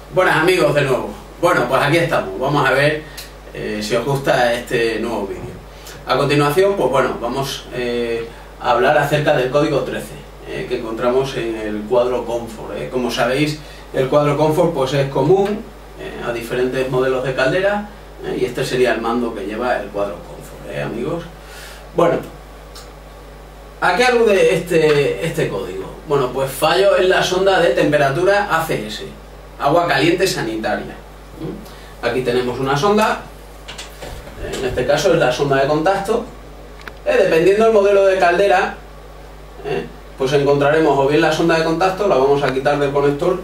Buenas amigos de nuevo. Bueno, pues aquí estamos. Vamos a ver si os gusta este nuevo vídeo. A continuación, pues bueno, vamos a hablar acerca del código 13 que encontramos en el cuadro Comfort. Como sabéis, el cuadro Comfort pues es común a diferentes modelos de caldera y este sería el mando que lleva el cuadro Comfort, amigos. Bueno, ¿a qué alude este código? Bueno, pues fallo en la sonda de temperatura ACS, agua caliente sanitaria. Aquí tenemos una sonda, en este caso es la sonda de contacto. Dependiendo del modelo de caldera, pues encontraremos o bien la sonda de contacto, la vamos a quitar del conector,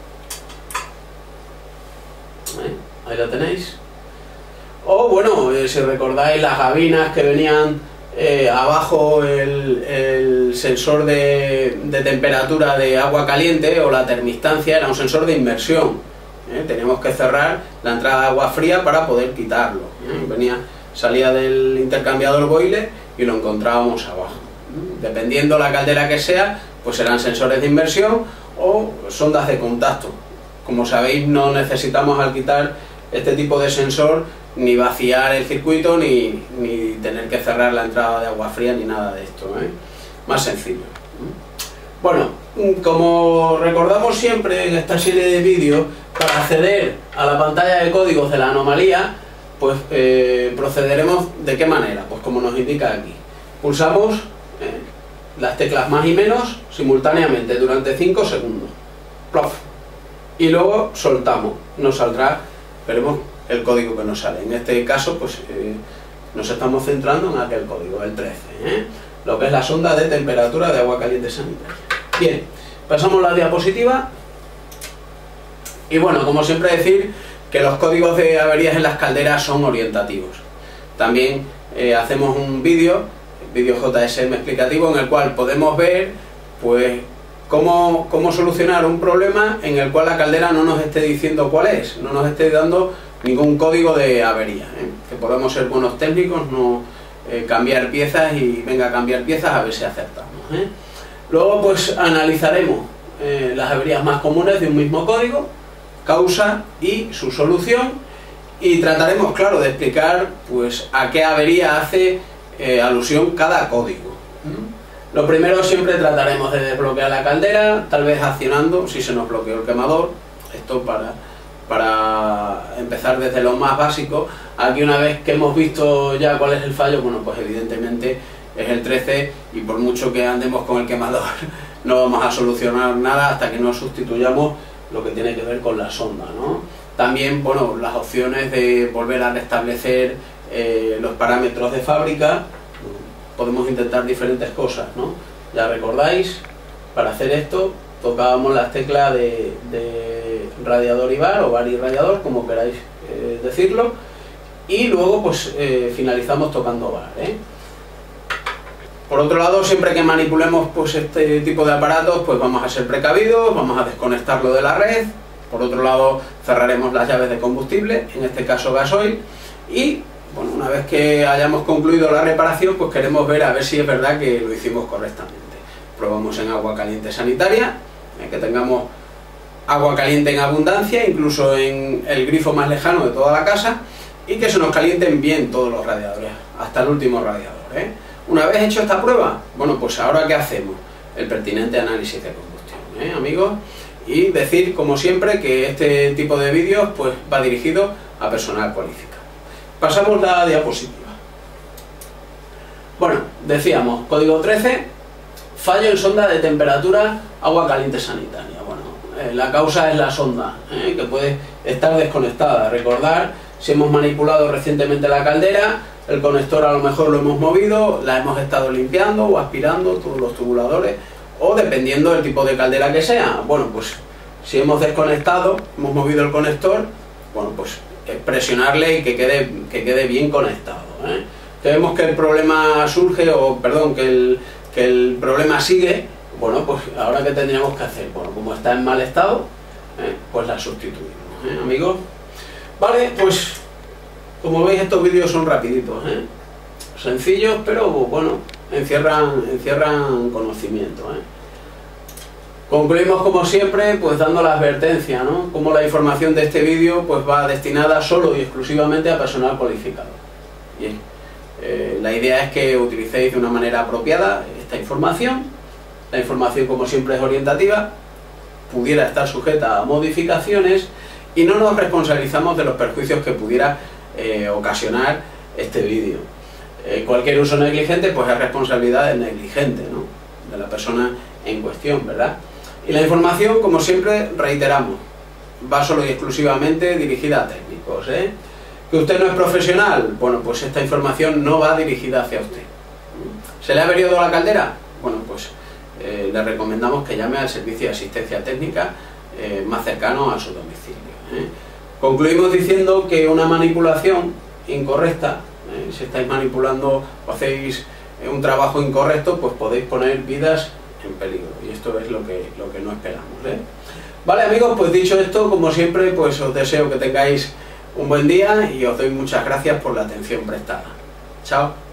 ahí la tenéis, o bueno, si recordáis las gabinas que venían abajo el sensor de temperatura de agua caliente o la termistancia, era un sensor de inmersión. Teníamos que cerrar la entrada de agua fría para poder quitarlo. Salía del intercambiador boiler y lo encontrábamos abajo. Dependiendo la caldera que sea, pues serán sensores de inmersión o sondas de contacto. Como sabéis, no necesitamos al quitar este tipo de sensor ni vaciar el circuito ni tener que cerrar la entrada de agua fría ni nada de esto, más sencillo. Bueno, como recordamos siempre en esta serie de vídeos, para acceder a la pantalla de códigos de la anomalía, pues procederemos de qué manera, pues como nos indica aquí. Pulsamos las teclas más y menos simultáneamente durante 5 segundos. ¡Plof! Y luego soltamos, nos saldrá, veremos el código que nos sale. En este caso pues nos estamos centrando en aquel código, el 13, lo que es la sonda de temperatura de agua caliente sanitaria. Bien, pasamos la diapositiva y bueno, como siempre decir que los códigos de averías en las calderas son orientativos. También hacemos un vídeo JSM explicativo en el cual podemos ver pues cómo solucionar un problema en el cual la caldera no nos esté diciendo cuál es, no nos esté dando ningún código de avería, que podamos ser buenos técnicos, no cambiar piezas y venga a cambiar piezas a ver si acertamos. Luego pues analizaremos las averías más comunes de un mismo código, causa y su solución, y trataremos, claro, de explicar pues a qué avería hace alusión cada código. Lo primero, siempre trataremos de desbloquear la caldera, tal vez accionando si se nos bloqueó el quemador. Esto para empezar desde lo más básico. Aquí, una vez que hemos visto ya cuál es el fallo, bueno, pues evidentemente es el 13 y por mucho que andemos con el quemador no vamos a solucionar nada hasta que no sustituyamos lo que tiene que ver con la sonda, ¿no? También, bueno, las opciones de volver a restablecer los parámetros de fábrica, podemos intentar diferentes cosas, ¿no? Ya recordáis, para hacer esto tocábamos las teclas de radiador y bar, o bar y radiador, como queráis decirlo, y luego pues finalizamos tocando bar, Por otro lado, siempre que manipulemos pues este tipo de aparatos, pues vamos a ser precavidos, vamos a desconectarlo de la red. Por otro lado, cerraremos las llaves de combustible, en este caso gasoil, y bueno, una vez que hayamos concluido la reparación, pues queremos ver a ver si es verdad que lo hicimos correctamente. Probamos en agua caliente sanitaria, que tengamos agua caliente en abundancia, incluso en el grifo más lejano de toda la casa, y que se nos calienten bien todos los radiadores, hasta el último radiador. Una vez hecho esta prueba, bueno, pues ahora ¿qué hacemos? El pertinente análisis de combustión, amigos, y decir, como siempre, que este tipo de vídeos pues va dirigido a personal cualificado. Pasamos la diapositiva. Bueno, decíamos, código 13, fallo en sonda de temperatura agua caliente sanitaria. Bueno, la causa es la sonda, que puede estar desconectada. Recordar, si hemos manipulado recientemente la caldera, el conector a lo mejor lo hemos movido, la hemos estado limpiando o aspirando todos los tubuladores, o dependiendo del tipo de caldera que sea. Bueno, pues si hemos desconectado, hemos movido el conector, bueno, pues presionarle y que quede bien conectado. Que vemos que el problema surge, o perdón, que el problema sigue, bueno, pues ahora ¿qué tendríamos que hacer? Bueno, como está en mal estado, pues la sustituimos, amigos. Vale, pues como veis, estos vídeos son rapiditos, sencillos, pero bueno, encierran conocimiento, Concluimos como siempre pues dando la advertencia, ¿no? Como la información de este vídeo pues va destinada solo y exclusivamente a personal cualificado. Bien. La idea es que utilicéis de una manera apropiada esta información. La información como siempre es orientativa, pudiera estar sujeta a modificaciones y no nos responsabilizamos de los perjuicios que pudiera ocasionar este vídeo. Cualquier uso negligente pues es responsabilidad del negligente, ¿no? De la persona en cuestión, ¿verdad? Y la información, como siempre, reiteramos, va solo y exclusivamente dirigida a técnicos, ¿eh? ¿Que usted no es profesional? Bueno, pues esta información no va dirigida hacia usted. ¿Se le ha averiado la caldera? Bueno, pues le recomendamos que llame al servicio de asistencia técnica más cercano a su domicilio, ¿eh? Concluimos diciendo que una manipulación incorrecta, si estáis manipulando o hacéis un trabajo incorrecto, pues podéis poner vidas en peligro, y esto es lo que no esperamos, ¿eh? Vale, amigos, pues dicho esto, como siempre, pues os deseo que tengáis un buen día y os doy muchas gracias por la atención prestada. Chao.